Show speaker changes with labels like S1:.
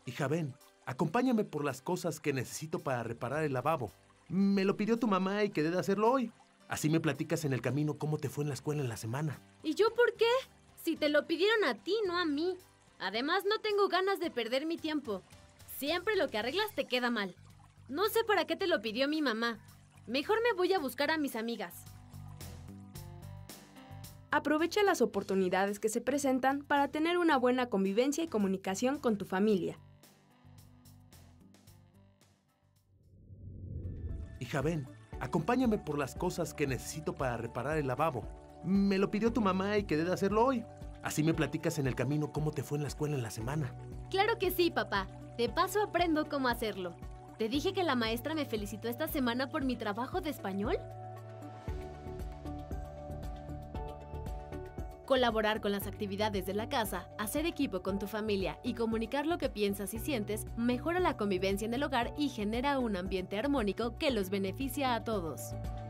S1: Hija, ven, acompáñame por las cosas que necesito para reparar el lavabo. Me lo pidió tu mamá y quedé de hacerlo hoy. Así me platicas en el camino cómo te fue en la escuela en la semana.
S2: ¿Y yo por qué? Si te lo pidieron a ti, no a mí. Además, no tengo ganas de perder mi tiempo. Siempre lo que arreglas te queda mal. No sé para qué te lo pidió mi mamá. Mejor me voy a buscar a mis amigas.
S3: Aprovecha las oportunidades que se presentan para tener una buena convivencia y comunicación con tu familia.
S1: Hija, ven, acompáñame por las cosas que necesito para reparar el lavabo. Me lo pidió tu mamá y quedé de hacerlo hoy. Así me platicas en el camino cómo te fue en la escuela en la semana.
S2: Claro que sí, papá. De paso aprendo cómo hacerlo. ¿Te dije que la maestra me felicitó esta semana por mi trabajo de español? Colaborar con las actividades de la casa, hacer equipo con tu familia y comunicar lo que piensas y sientes mejora la convivencia en el hogar y genera un ambiente armónico que los beneficia a todos.